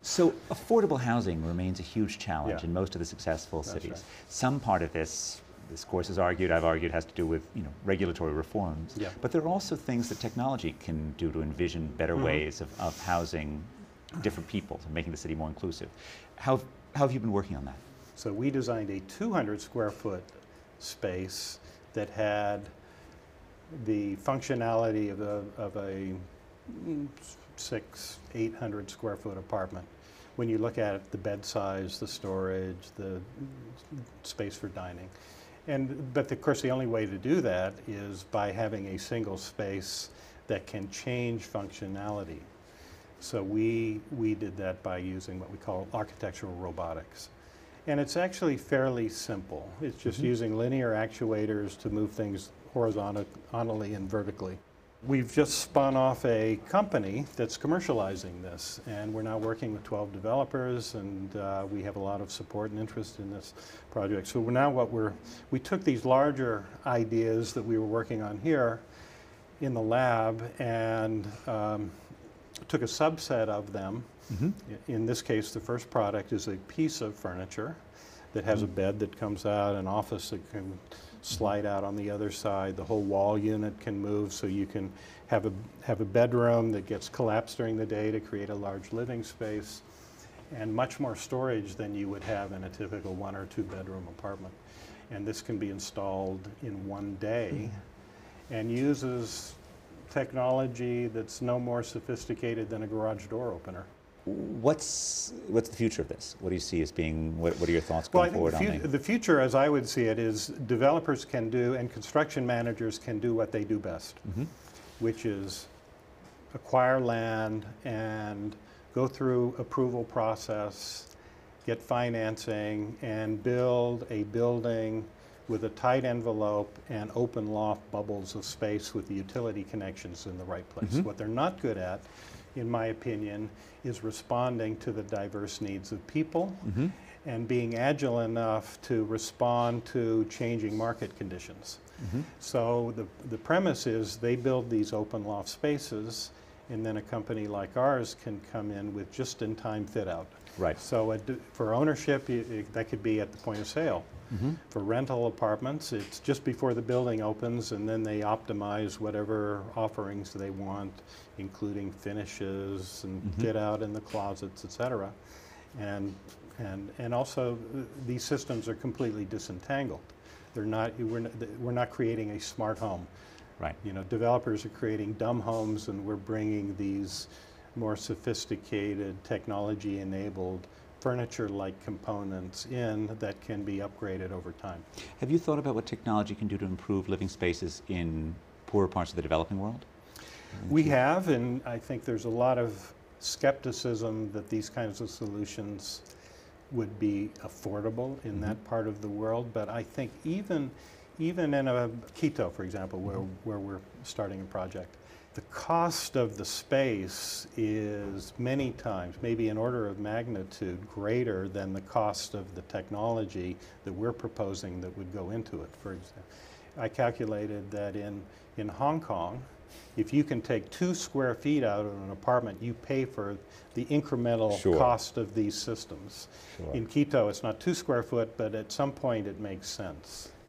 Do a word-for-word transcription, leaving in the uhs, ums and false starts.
So affordable housing remains a huge challenge Yeah. in most of the successful That's cities. right. Some part of this, this course has argued, I've argued, has to do with you know regulatory reforms. Yeah. But there are also things that technology can do to envision better Mm-hmm. ways of, of housing different people and making the city more inclusive. How, how have you been working on that? So we designed a two hundred square foot space that had the functionality of a, of a mm, six, eight hundred square foot apartment. When you look at it, the bed size, the storage, the space for dining. And, but of course the only way to do that is by having a single space that can change functionality. So we, we did that by using what we call architectural robotics. And it's actually fairly simple. It's just Mm-hmm. using linear actuators to move things horizontally and vertically. We've just spun off a company that's commercializing this, and we're now working with twelve developers, and uh, we have a lot of support and interest in this project. So now what we're, we took these larger ideas that we were working on here in the lab and um, took a subset of them. Mm-hmm. In this case, the first product is a piece of furniture that has a bed that comes out, an office that can slide out on the other side. The whole wall unit can move, so you can have a, have a bedroom that gets collapsed during the day to create a large living space, and much more storage than you would have in a typical one or two bedroom apartment. And this can be installed in one day and uses technology that's no more sophisticated than a garage door opener. What's, what's the future of this? What do you see as being, what, what are your thoughts Well, going I think forward the, on fut- that? the future, as I would see it, is developers can do and construction managers can do what they do best, Mm-hmm. which is acquire land and go through approval process, get financing, and build a building with a tight envelope and open loft bubbles of space with the utility connections in the right place. Mhm. What they're not good at, in my opinion, is responding to the diverse needs of people Mm-hmm. and being agile enough to respond to changing market conditions. Mm-hmm. So the, the premise is they build these open loft spaces, and then a company like ours can come in with just-in-time fit-out. Right. So a d- for ownership, you, it, that could be at the point of sale. Mm-hmm. For rental apartments, it's just before the building opens, and then they optimize whatever offerings they want, including finishes and Mhm. fit out in the closets, et cetera. And, and, and also, uh, these systems are completely disentangled. They're not, we're not, we're not creating a smart home. Right. You know, developers are creating dumb homes, and we're bringing these more sophisticated, technology-enabled, furniture-like components in that can be upgraded over time. Have you thought about what technology can do to improve living spaces in poorer parts of the developing world? We have, and I think there's a lot of skepticism that these kinds of solutions would be affordable in Mm-hmm. that part of the world, but I think even, even in a Quito, for example, where, where we're starting a project, the cost of the space is many times, maybe an order of magnitude, greater than the cost of the technology that we're proposing that would go into it. For example, I calculated that in, in Hong Kong, if you can take two square feet out of an apartment, you pay for the incremental Sure. cost of these systems. Sure. In Quito, it's not two square foot, but at some point it makes sense.